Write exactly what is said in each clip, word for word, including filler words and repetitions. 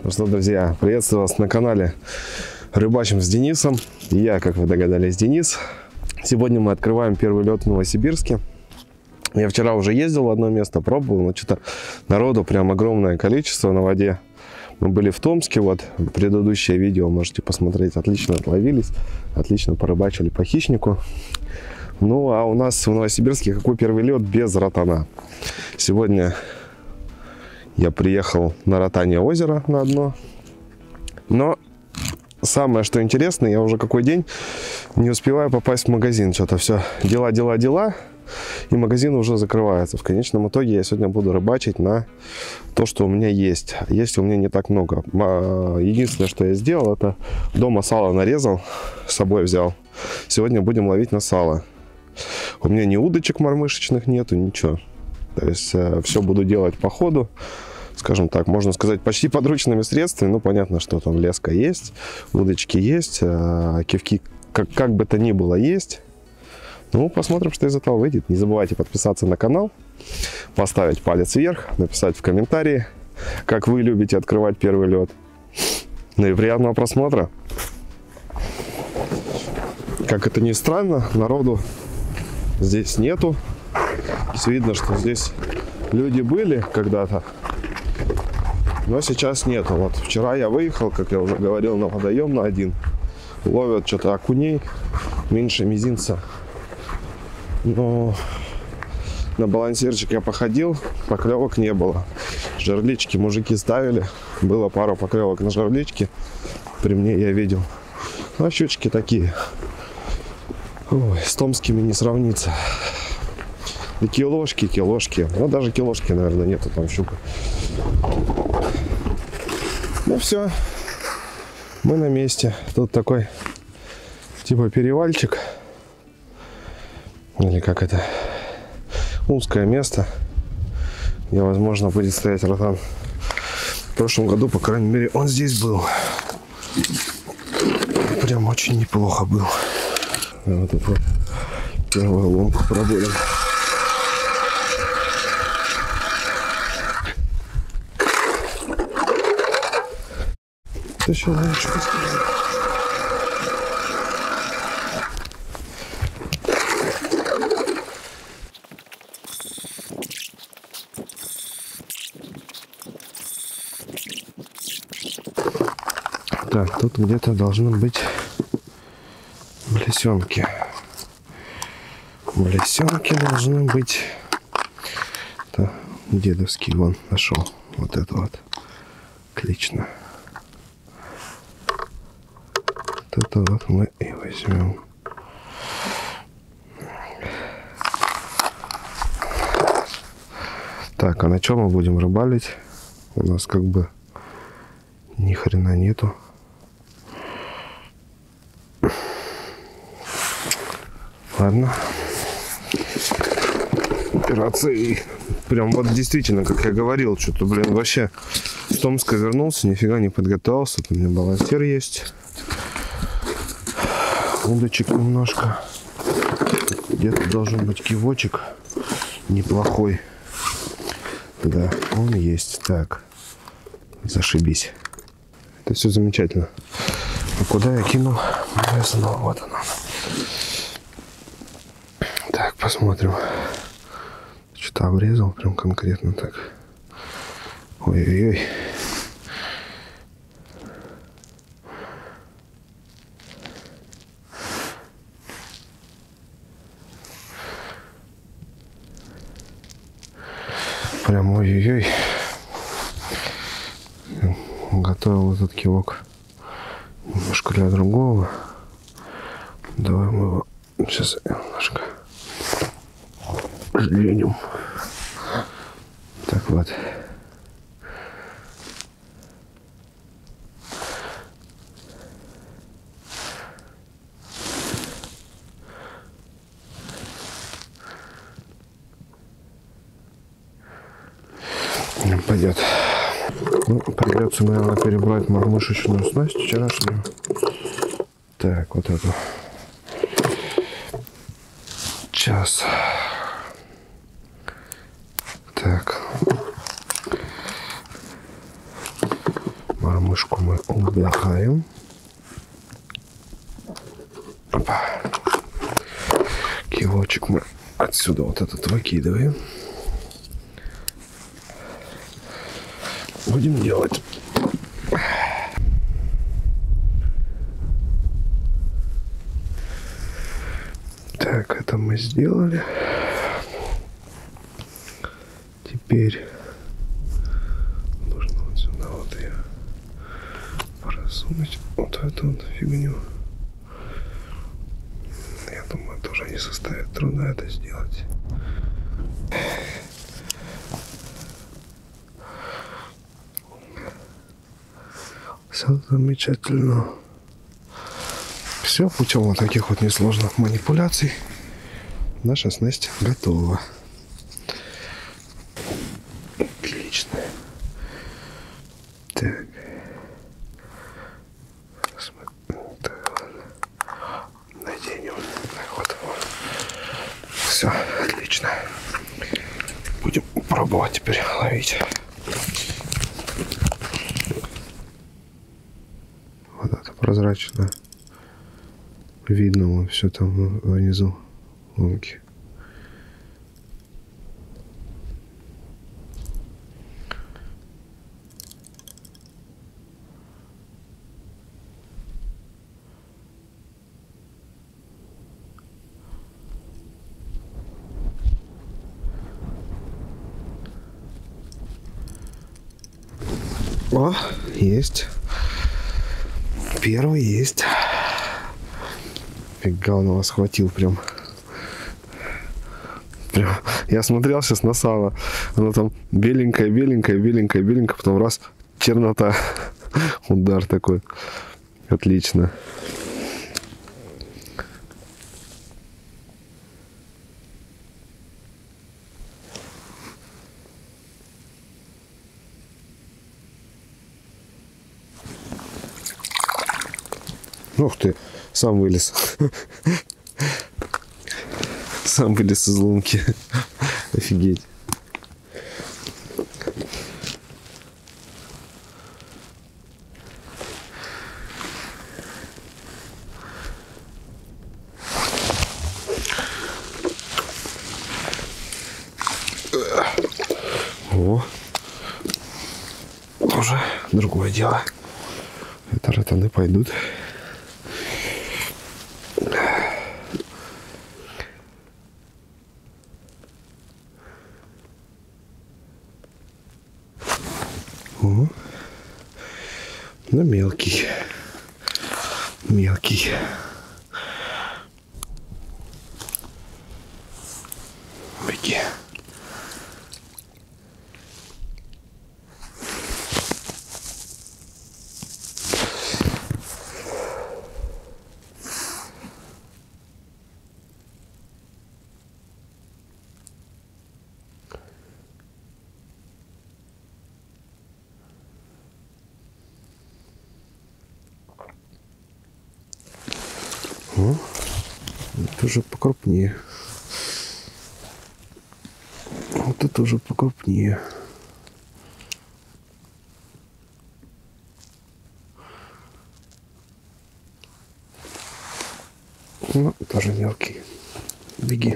Ну что, друзья, приветствую вас на канале Рыбачим с Денисом. Я, как вы догадались, Денис. Сегодня мы открываем первый лед в Новосибирске. Я вчера уже ездил в одно место, пробовал, но что-то народу прям огромное количество на воде. Мы были в Томске, вот предыдущее видео можете посмотреть. Отлично отловились, отлично порыбачили по хищнику. Ну а у нас в Новосибирске какой первый лед без ротана. Сегодня я приехал на Ротане озеро на дно. Но самое, что интересно, я уже какой день не успеваю попасть в магазин. Что-то все дела, дела, дела. И магазин уже закрывается. В конечном итоге я сегодня буду рыбачить на то, что у меня есть. Есть у меня не так много. Единственное, что я сделал, это дома сало нарезал, с собой взял. Сегодня будем ловить на сало. У меня ни удочек мормышечных нету, ничего. То есть э, все буду делать по ходу. Скажем так, можно сказать, почти подручными средствами. Ну, понятно, что там леска есть, удочки есть, э, кивки как, как бы то ни было есть. Ну, посмотрим, что из этого выйдет. Не забывайте подписаться на канал, поставить палец вверх, написать в комментарии, как вы любите открывать первый лед. Ну и приятного просмотра. Как это ни странно, народу здесь нету. Видно, что здесь люди были когда-то, но сейчас нету. Вот вчера я выехал, как я уже говорил, на водоем на один. Ловят что-то окуней меньше мизинца. Но на балансирчик я походил, поклевок не было. Жерлички мужики ставили. Было пару поклевок на жерлички. При мне я видел. Ну, а щучки такие. Ой, с томскими не сравнится. И килошки, килошки. Ну, даже килошки, наверное, нету там щука. Ну, все. Мы на месте. Тут такой, типа, перевальчик. Или как это? Узкое место. Где, возможно, будет стоять ротан. В прошлом году, по крайней мере, он здесь был. Прям очень неплохо был. Вот эту первую ломку пробурим. Еще лучше сказать. Так, тут где-то должны быть блесенки. Блесенки должны быть. Это дедовский вон нашел. Вот это вот. Отлично. Вот это вот мы и возьмем. Так, а на чем мы будем рыбалить? У нас как бы ни хрена нету. Ладно. Операции. Прям вот действительно, как я говорил, что-то, блин, вообще с Томска вернулся, нифига не подготовился. Тут у меня балансир есть. Удочек немножко. Где-то должен быть кивочек неплохой. Да, он есть. Так, зашибись. Это все замечательно. А куда я кинул? Снова вот она. Так, посмотрим. Что-то обрезал прям конкретно так. Ой-ой-ой. Прям ой-ой-ой. Готовил этот кивок немножко для другого. Давай мы его сейчас немножко сдвинем. Так вот. Пойдет. Ну, придется, наверное, перебрать мормышечную снасть вчерашнюю. Так, вот эту. Сейчас. Так. Мышку мы убираем. Опа. Килочек мы отсюда вот этот выкидываем. Будем делать. Так, это мы сделали. Теперь нужно вот сюда вот ее просунуть, вот эту вот фигню. Я думаю, тоже не составит труда это сделать. Все замечательно. Все, путем вот таких вот несложных манипуляций наша снасть готова. Отлично. Так. Так, ладно. Наденем. Так, вот. Все, отлично. Будем пробовать теперь ловить. Вот это прозрачно. Видно все там внизу лунки. О, есть. Первый есть. Фига, он его схватил прям. Прям. Я смотрел сейчас на сало. Оно там беленькое, беленькое, беленькое, беленькое. Потом раз, чернота. Удар такой. Отлично. Ух ты, сам вылез. Сам вылез из лунки. Офигеть. О, уже другое дело. Это ротаны пойдут. О, ну мелкий, мелкий. Беги. О, это уже покрупнее. Вот это уже покрупнее. Ну, тоже мелкий. Беги.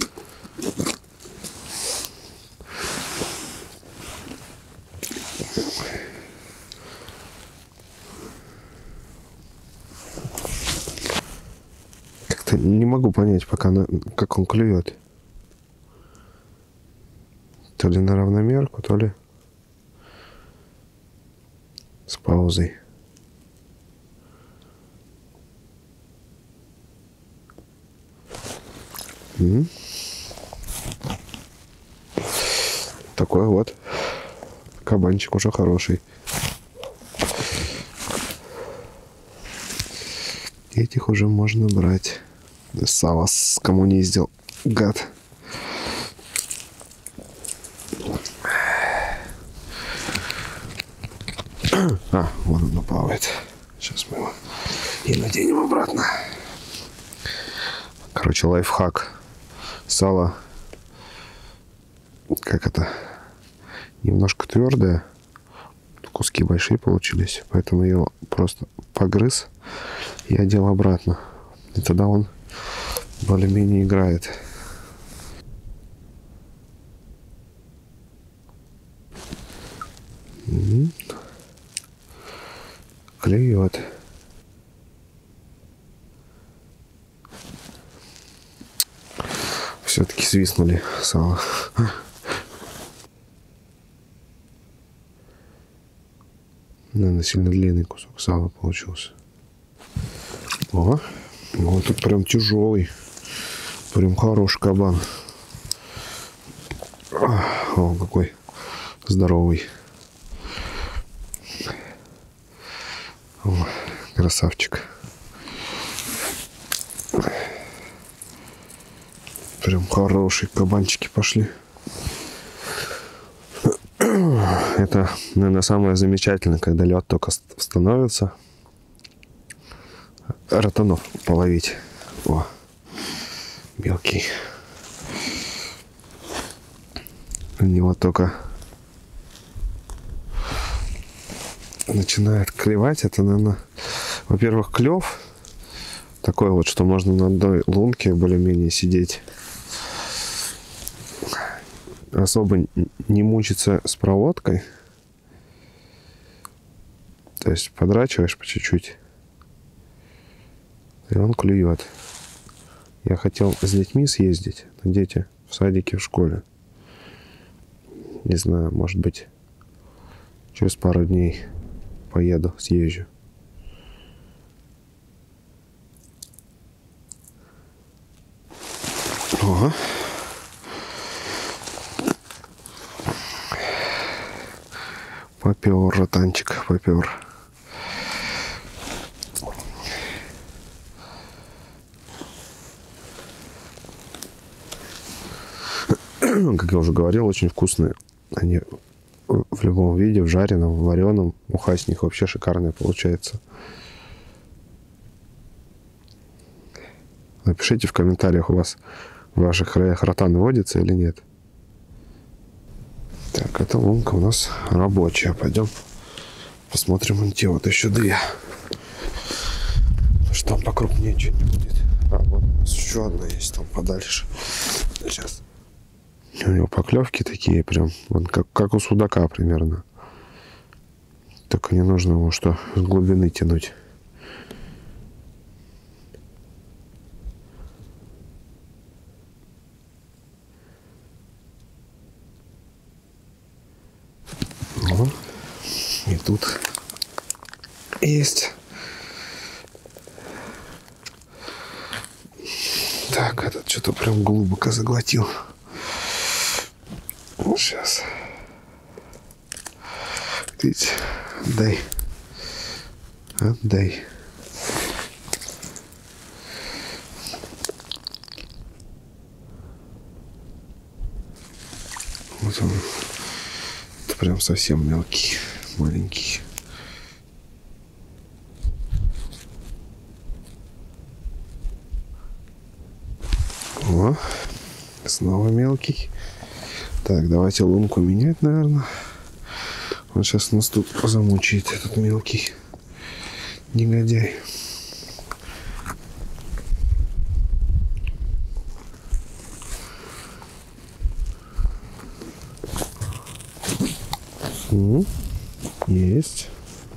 Как-то не могу понять, пока на, как он клюет. То ли на равномерку, то ли с паузой. М-м. Такой вот кабанчик уже хороший. Этих уже можно брать. Сало с кому не ездил, гад. А, вон оно плавает. Сейчас мы его и наденем обратно. Короче, лайфхак. Сало, как это, немножко твердое. куски большие получились, поэтому я его просто погрыз и одел обратно. И тогда он более-менее играет. Угу. Клюет. Все-таки свистнули сало. Наверное, сильно длинный кусок сала получился. О, вот тут прям тяжелый. Прям хороший кабан. О, какой здоровый. О, красавчик. Прям хорошие кабанчики пошли. Это, наверное, самое замечательное, когда лед только становится. Ротанов половить. О, мелкий. У него только начинает клевать. Это, наверное, во-первых, клев такой вот, что можно на одной лунке более-менее сидеть. Особо не мучиться с проводкой. То есть подрачиваешь по чуть-чуть, и он клюет. Я хотел с детьми съездить, но дети в садике, в школе. Не знаю, может быть, через пару дней поеду, съезжу. Ага. Попер, ротанчик, попер. Как я уже говорил, очень вкусные. Они в любом виде, в жареном, в вареном. Уха с них вообще шикарная получается. Напишите в комментариях, у вас в ваших краях ротан водится или нет. Так, эта лунка у нас рабочая. Пойдем посмотрим вон те вот еще две. Что там покрупнее что-нибудь будет. А, вот у нас еще одна есть там подальше. Сейчас. У него поклевки такие прям, вон, как, как у судака примерно. Только не нужно его что с глубины тянуть. О, и тут есть. Так, этот что-то прям глубоко заглотил. Сейчас. Видите, отдай. Отдай. Вот он. Это прям совсем мелкий, маленький. О, снова мелкий. Так, давайте лунку менять, наверное. Он сейчас нас тут замучает, этот мелкий негодяй. М-м, есть.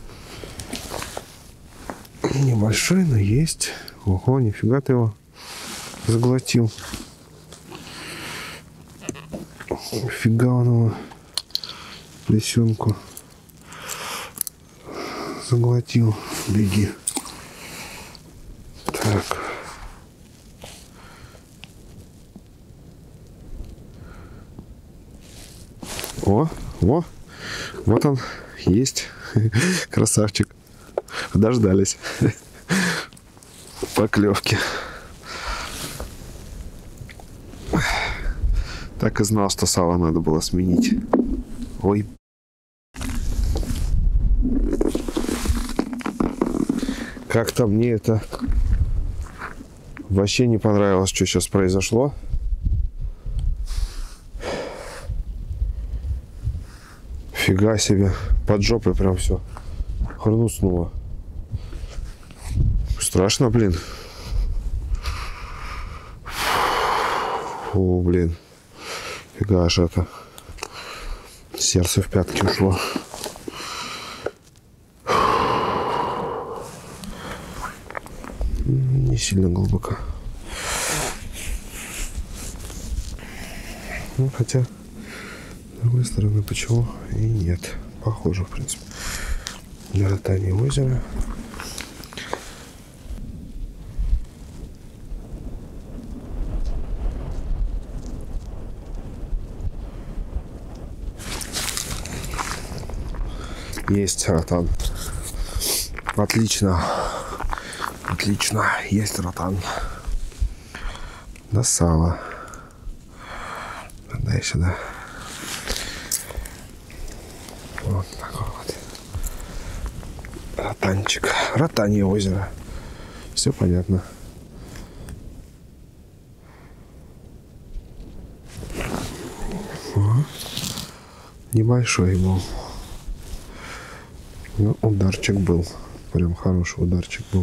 Небольшой, но есть. Ого, нифига ты его заглотил. Фига он его плесенку заглотил. Беги. Так. О, о, вот он есть. Красавчик. Дождались поклевки. Так и знал, что сало надо было сменить. Ой. Как-то мне это вообще не понравилось, что сейчас произошло. Нифига себе. Под жопой прям все хрустнуло. Страшно, блин. Фу, блин. Фига ж это. Сердце в пятки ушло. Не сильно глубоко. Ну, хотя, с другой стороны, почему и нет. Похоже, в принципе. На Ротане озеро. Есть Ротан. Отлично. Отлично. Есть Ротан. До сала. Дай сюда. Вот такой вот. Ротанчик. Ротанье озеро. Все понятно. О, небольшой был. Ну, ударчик был. Прям хороший ударчик был.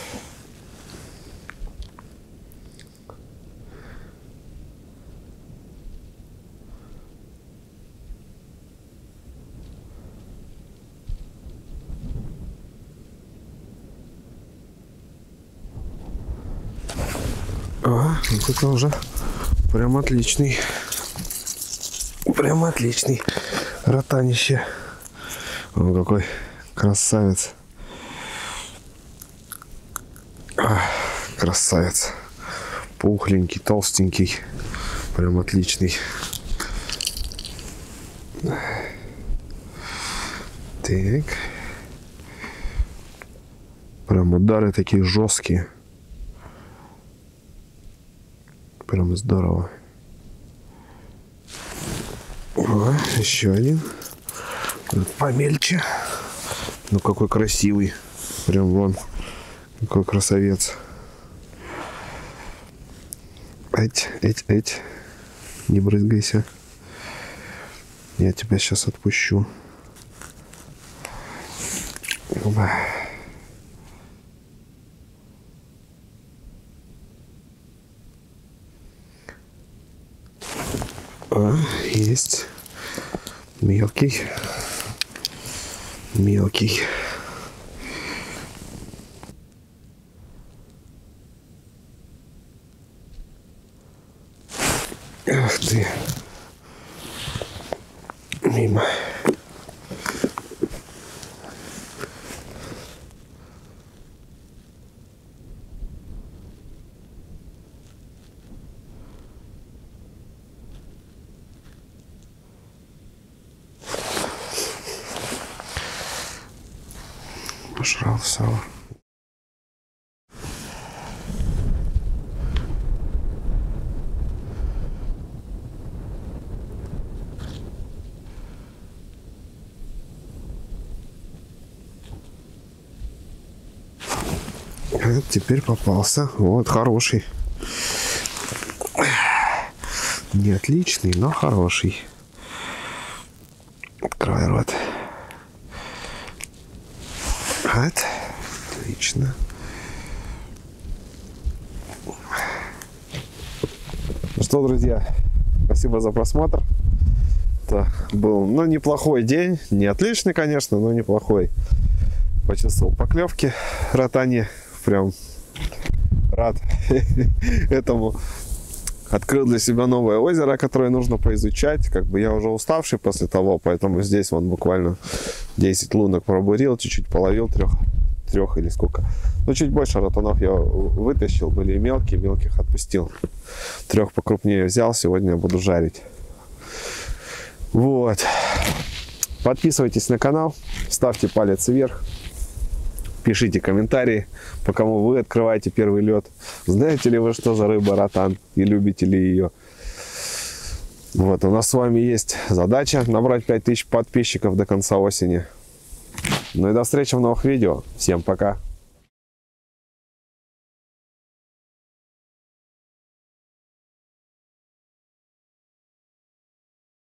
А, вот это уже прям отличный. Прям отличный ротанище. О, какой красавец. А, красавец. Пухленький, толстенький. Прям отличный. Так. Прям удары такие жесткие. Прям здорово. О, еще один. Помельче. Ну какой красивый. Прям вон. Какой красавец. Эть, эть, эть. Не брызгайся. Я тебя сейчас отпущу. Оба. А, есть. Мелкий. Мелкий. Ах ты. Мимо. Пожрал сало. А теперь попался. Вот, хороший. Не отличный, но хороший. Открой рот. Вот. Отлично. Ну что, друзья, спасибо за просмотр. Это был, ну, неплохой день. Не отличный, конечно, но неплохой. Почувствовал поклевки ротане. Прям рад этому. Открыл для себя новое озеро, которое нужно поизучать. Как бы я уже уставший после того, поэтому здесь вон буквально десять лунок пробурил, чуть-чуть половил трех, трех или сколько. Ну, чуть больше ротанов я вытащил, были и мелкие, мелких отпустил. Трех покрупнее взял, сегодня я буду жарить. Вот. Подписывайтесь на канал, ставьте палец вверх. Пишите комментарии, по кому вы открываете первый лед. Знаете ли вы, что за рыба ротан и любите ли ее? Вот, у нас с вами есть задача набрать пять тысяч подписчиков до конца осени. Ну и до встречи в новых видео. Всем пока.